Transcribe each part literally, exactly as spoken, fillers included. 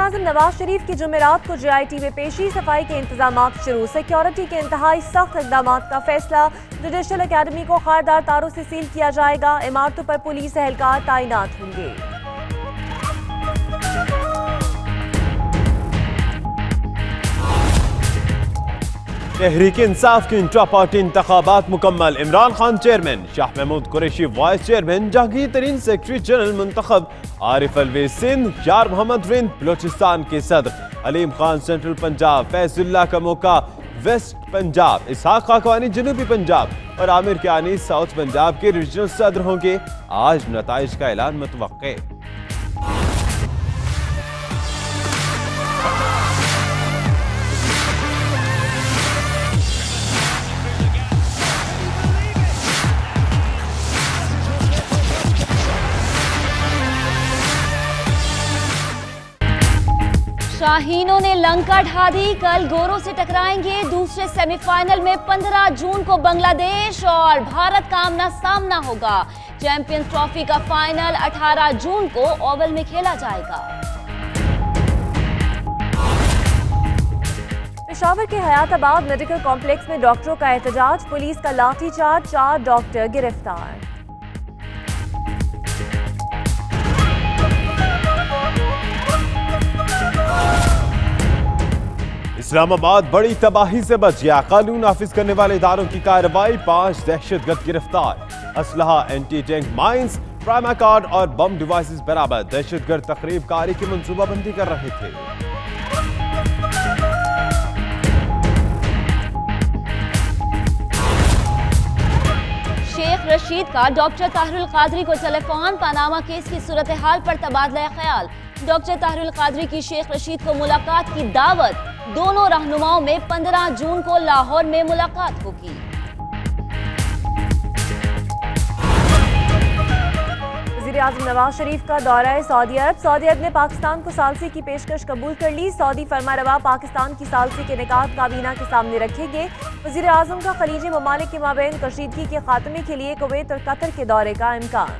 वज़ीर-ए-आज़म नवाज शरीफ की जुमेरात को जे आई टी में पेशी, सफाई के इंतजाम शुरू, सिक्योरिटी के इंतहाई सख्त इकदाम का फैसला। जुडिशल अकेडमी को खारदार तारों से सील किया जाएगा, इमारतों पर पुलिस एहलकार तैनात होंगे। तहरीक इंसाफ की इंट्रा पार्टी इंतखाबात मुकम्मल, Imran Khan chairman, Shah Mahmood Qureshi vice chairman, Jahangir Tareen secretary general मुंतखब, आरिफ अलवी सिंध, यार मोहम्मद रिंद बलोचिस्तान के सदर, अलीम खान सेंट्रल पंजाब, फैजुल्लाह का मौका वेस्ट पंजाब, इसहाक खाकवानी जनूबी पंजाब और आमिर कियानी साउथ पंजाब के रीजनल सदर होंगे। आज नताइज का ऐलान मुतवक्के। शाहीनों ने लंका ढा दी, कल गोरों से टकराएंगे। दूसरे सेमीफाइनल में पंद्रह जून को बांग्लादेश और भारत का आमना सामना होगा। चैंपियंस ट्रॉफी का फाइनल अठारह जून को ओवल में खेला जाएगा। पेशावर के हयाताबाद मेडिकल कॉम्प्लेक्स में डॉक्टरों का एहतजाज, पुलिस का लाठीचार्ज, चार डॉक्टर गिरफ्तार। इस्लामाबाद बड़ी तबाही से बच गया, कानून नाफिज करने वाले इदारों की कार्रवाई, पांच दहशतगर्द गिरफ्तार, असलहा, anti tank mines, prima cord और बम डिवाइसेस बराबर। दहशतगर्द तकरीब कारी की मंसूबाबंदी कर रहे थे। शेख रशीद का डॉक्टर ताहिरुल कादरी को टेलीफोन, पनामा केस की सूरत हाल पर तबादला ख्याल। डॉक्टर ताहिरुल कादरी की शेख रशीद को मुलाकात की दावत, दोनों रहनुमाओं में पंद्रह जून को लाहौर में मुलाकात होगी। वज़ीर-ए-आज़म नवाज शरीफ का दौरा सऊदी अरब, सऊदी अरब ने पाकिस्तान को सालसी की पेशकश कबूल कर ली। सऊदी फरमारवा पाकिस्तान की सालसी के निकात काबीना के सामने रखेंगे। वज़ीर-ए-आज़म का खलीजी ममालिक के माबैन कशीदगी के खात्मे के लिए कुवैत और कतर के दौरे का इम्कान।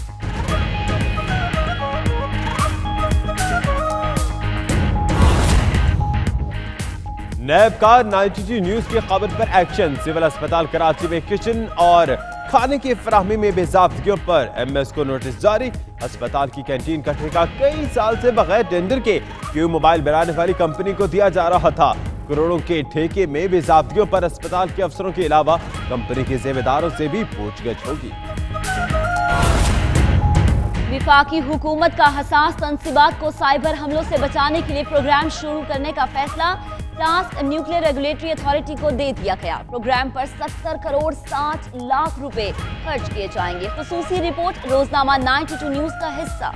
नैब का नाइनटी न्यूज की खबर पर एक्शन, सिविल अस्पताल कराची में किचन और खाने की फराहमी में बेज़ाब्तगियों पर एम एस को नोटिस जारी। अस्पताल की कैंटीन का ठेका कई साल से बगैर टेंडर के क्यू मोबाइल बनाने वाली कंपनी को दिया जा रहा था। करोड़ों के ठेके में बेज़ाब्तगियों पर अस्पताल के अफसरों के अलावा कंपनी के जिम्मेदारों से भी पूछगछ होगी। विफाकी हुकूमत का हसास तंसीबात को साइबर हमलों से बचाने के लिए प्रोग्राम शुरू करने का फैसला, टास्क न्यूक्लियर रेगुलेटरी अथॉरिटी को दे दिया गया। प्रोग्राम पर सत्तर करोड़ साठ लाख रुपए खर्च किए जाएंगे। खुसूसी रिपोर्ट रोजनामा बानवे न्यूज का हिस्सा।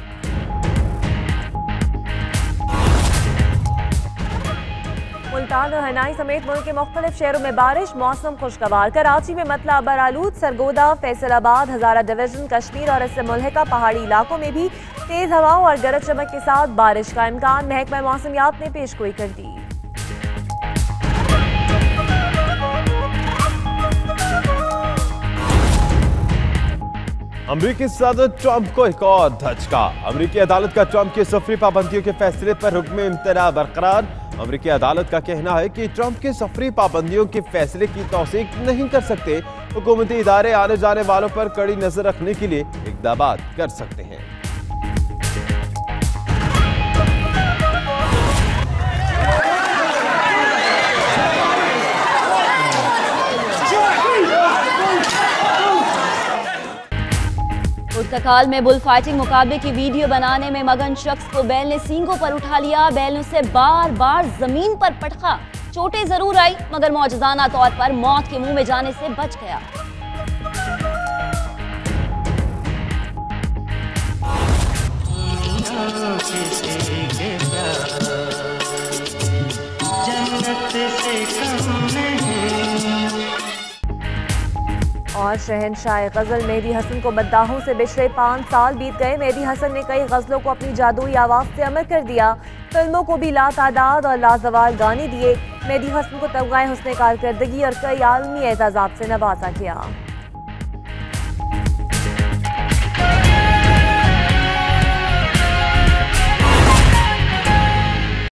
मुल्तान और हनाई समेत मुल्क के मुख्तलिफ शहरों में बारिश, मौसम खुशगवार। कराची में मतला बरालूद, सरगोदा, फैसलाबाद, हजारा डिवीजन, कश्मीर और इससे मुल्हिका पहाड़ी इलाकों में भी तेज हवाओं और गरज चमक के साथ बारिश का इम्कान। महकमा मौसमियात ने पेशगोई कर दी। अमरीकी सदर ट्रंप को एक और धचका, अमरीकी अदालत का ट्रंप की सफरी पाबंदियों के फैसले पर हुक्म इम्तना बरकरार। अमरीकी अदालत का कहना है कि ट्रंप के सफरी पाबंदियों के फैसले की तौसीक नहीं कर सकते। हुकूमती इदारे आने जाने वालों पर कड़ी नजर रखने के लिए इक़दाम कर सकते हैं। पुर्तगाल में बुल फाइटिंग मुकाबले की वीडियो बनाने में मगन शख्स को बैल ने सींगों पर उठा लिया। बैल ने उसे बार बार जमीन पर पटका। चोटें जरूर आई मगर मौजूदाना तौर पर मौत के मुंह में जाने से बच गया। और शहनशाह गजल मेहदी हसन को मद्दाहों से पिछले पाँच साल बीत गए। मेहदी हसन ने कई गजलों को अपनी जादुई आवाज से अमर कर दिया। फिल्मों को भी लातादाद और लाजवाब गाने दिए। मेहदी हसन को तमगाए हुस्न कारकर्दगी और कई आलमी एजाज़ात से नवाजा गया।